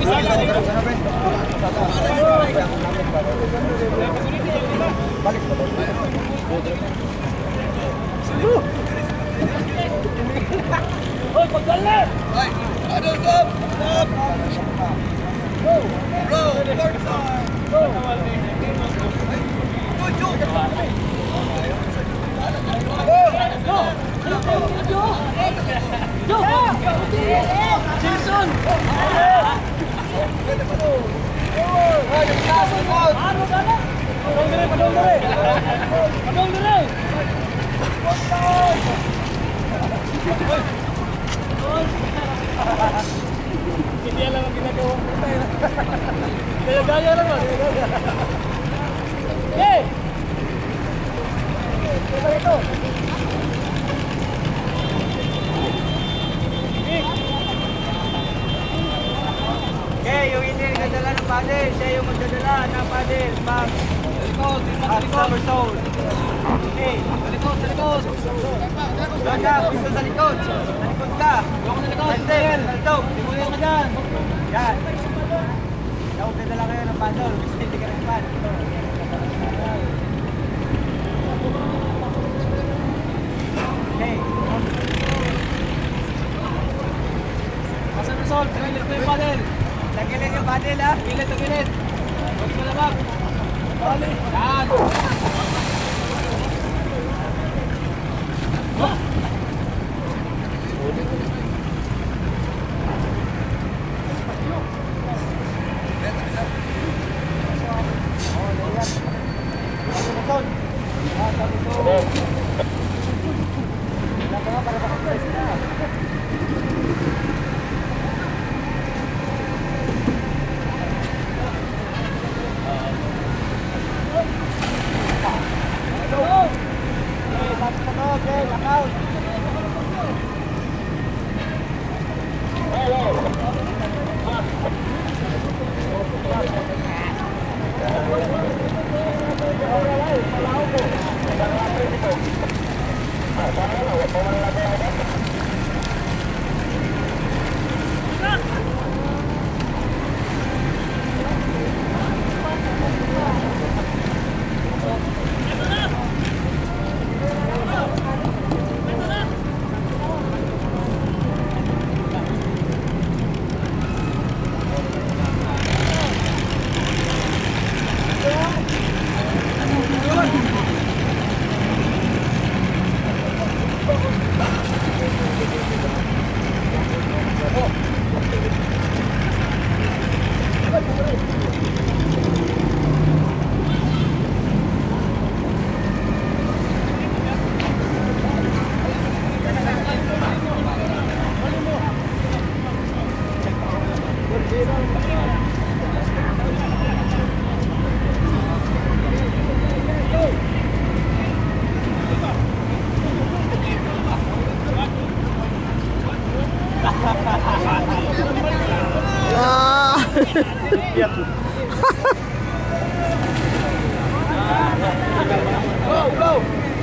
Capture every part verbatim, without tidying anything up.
Hoy, pagdala! Hoy, ano stop? Stop! Go! Bro, court side! Go! Go, Joe! Go! Go! Joe! Jason! Hoy, yung kaso out! Ano ka na? Padong dire, padong dire! Padong dire! Hindi alam ang ginagawa ko tayo. Gaya-gaya lang ba? Gaya-gaya. Hey! Ito ito. Okay, yung hindi nagdadala ng paddle, siya yung magdadala ng paddle. Pag Likod, at summer zone. Okay, sa likod, sa likod. doon ka, gusto sa likod. Sa likod ka. Yung sa likod. Paddle, ito. Tingulin ka dyan. Yan. Ikaw magdadala kayo ng paddle. Gusto hindi ka ng paddle. Okay. Pasang result, tagilid ko yung paddle. Tagilid yung paddle ha. Tagilid, tagilid. Huwag mo labag. Yan. Go, go!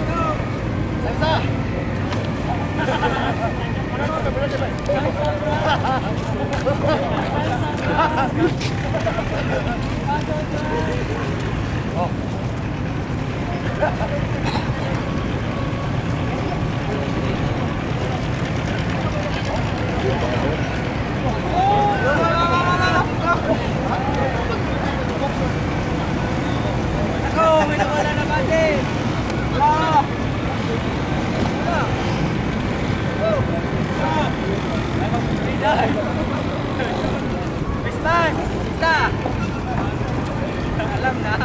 Ako, may nawala na ba din? Ah! Bistas! Isa! Alam na.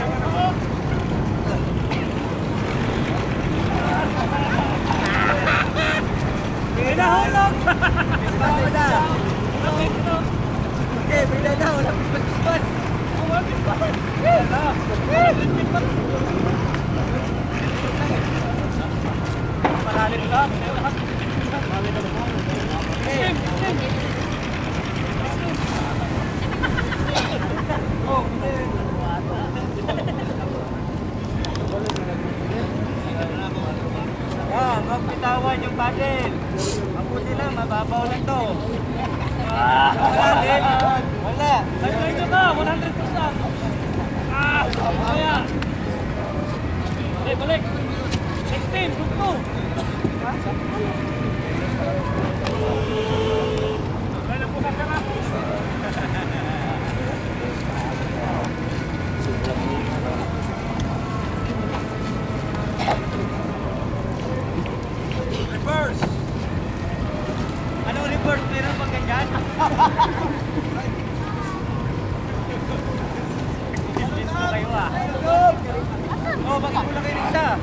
Pinahulog! Bispas isa! Okay, pila na. Wala bispas, bispas! Wala bispas! Malalim sa Ah, magbitawan yung paddle. Mabuti lang, mababaw lang to. Wala. Lagay nyo ka, one hundred percent. Ah, kaya. Eh, balik. sixteen, group two. Kaya lang po ka na. Reverse. Ano reverse? Meron pag ganyan? Bilis mo kayo ah. Oh, bakit mo lang kayo rin siya?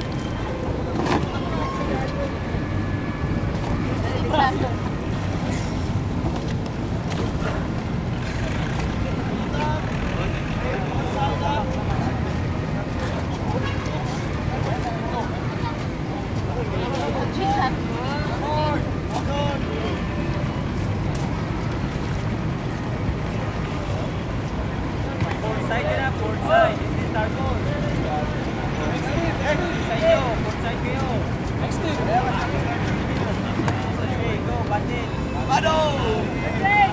Port side na, port side. Hindi start goal. Side nyo, port side kayo. Next team. Okay, go, batin. Bado! Hey!